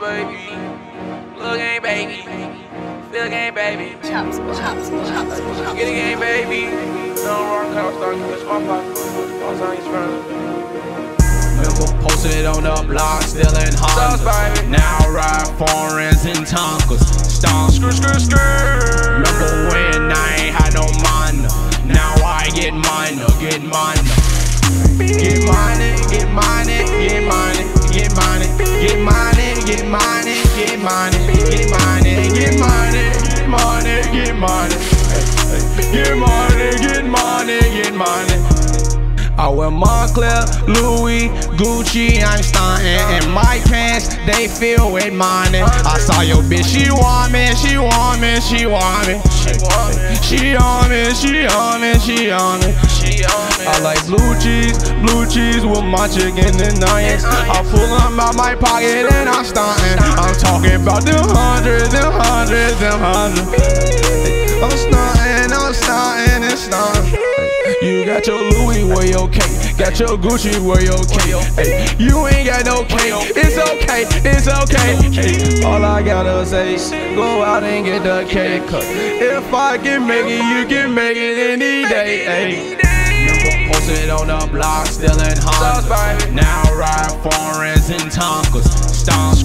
baby. Look game, baby. Feel game, baby. ChopSquad. Get a game, baby. No wrong car, start to catch my pocket. All time he's running. Remember posted on the block, still in Honda. Now ride foreigns and Tonkas. Stomp, remember when I ain't had no mind? Now I get mine, get mine. Get mine, get mine, get mine, get mine, get mine, get mine, get mine, get mine, get mine, get mine, get mine, get mine, get mine, get mine. I wear Moncler, Louie, Gucci, I'm stuntin', and my pants, they fill with money. I saw your bitch, she want me, she want me, she want me. She on me, she on me, she on me. I like blue cheese with my chicken and onions. I pull them out my pocket and I'm stuntin'. I'm talking about them hundreds, them hundreds, them hundreds. I'm stuntin', I'm stuntin', and stuntin'. You got your Louie, wear your cake. Got your Gucci, wear your cake. Ay, you ain't got no cake. It's okay, it's okay. Ay, all I gotta say is go out and get the cake. If I can make it, you can make it any day. Ay. Posted on the block, still in Honda. Now ride foreigns and Tonkas. Stomp,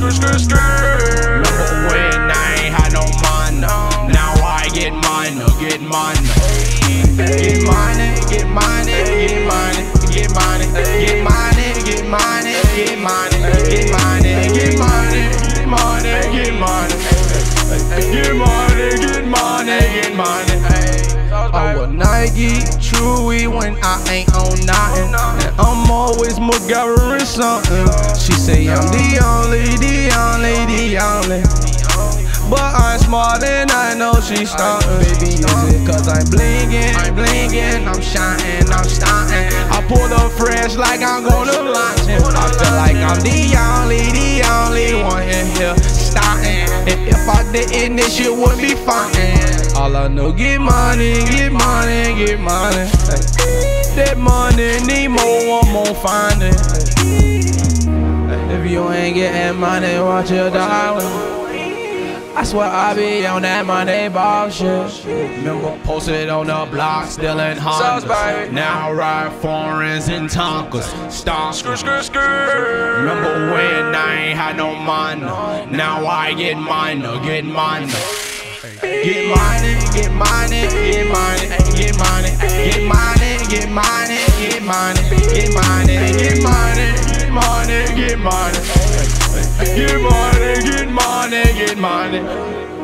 remember when I ain't had no mind? Now I get mine, get mine. Get mine, get mine, get mine, get mine, get mine, get mine, get mine, get mine, get mine, get mine, get mine, get mine, get mine, get mine. I wear Nike, Louie when I ain't on nothing, and I'm always McGarrett something. She say I'm the only. But I'm smart and I know she's stuntin'. Baby, is it cause I'm blinking, I'm shining, I'm stuntin'. I pull up fresh like I'm gonna launch it. I feel like I'm the only one in here stuntin'. And if I didn't, this shit wouldn't be frontin'. All I know, get money, get money, get money. That money, need more, one more finding. If you ain't getting money, watch your dollar. I swear I be on that Monday ball shit. Remember posted on the block, still in Honda. Now ride foreigns and Tonkas. Stomp, remember when I ain't had no mind? Now I get mine, get mine. Get mine, get mine, get mine, get mine, get mine, get mine, get mine, get mine, get mine, get mine, get mine. Get money, get money, get money.